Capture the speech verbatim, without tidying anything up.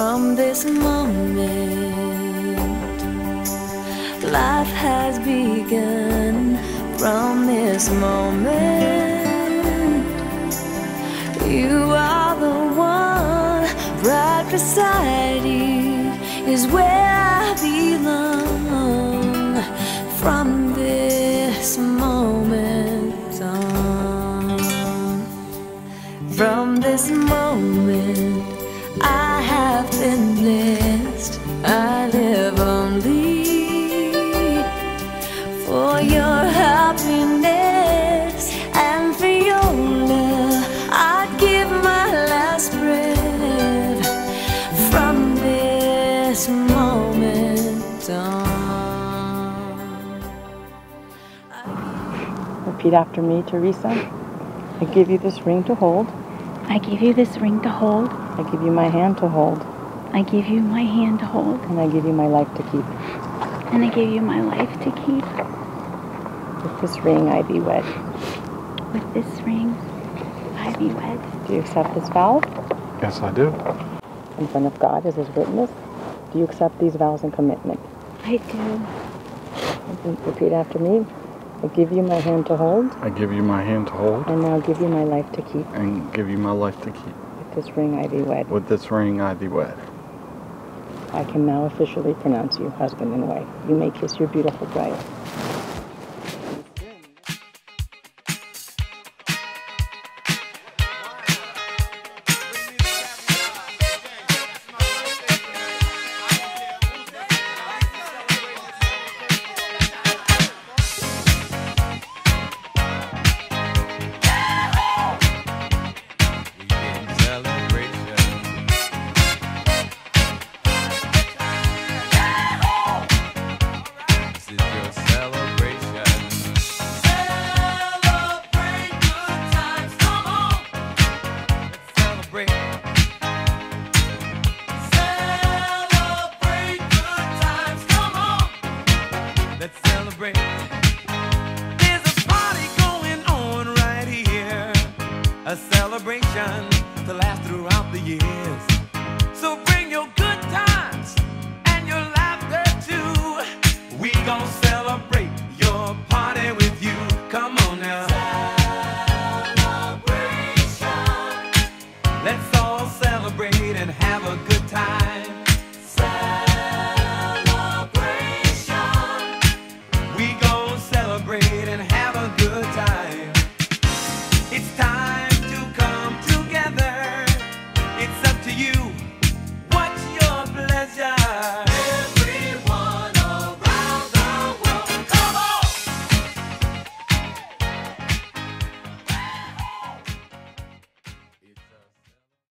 From this moment, life has begun. From this moment, you are the one. Right beside you is where I belong. From this moment on, from this moment, I have been blessed. I live only for your happiness and for your love. I'd give my last breath. From this moment on. Repeat after me, Teresa. I give you this ring to hold. I give you this ring to hold. I give you my hand to hold. I give you my hand to hold. And I give you my life to keep. And I give you my life to keep. With this ring I be wed. With this ring I be wed. Do you accept this vow? Yes, I do. In front of God as his witness, do you accept these vows and commitment? I do. Repeat after me. I give you my hand to hold. I give you my hand to hold. And now give you my life to keep. And give you my life to keep. With this ring I be wed. With this ring I be wed. I can now officially pronounce you husband and wife. You may kiss your beautiful bride. Let's celebrate. There's a party going on right here, a celebration to last throughout the years. So bring your good times and your laughter too. We gon'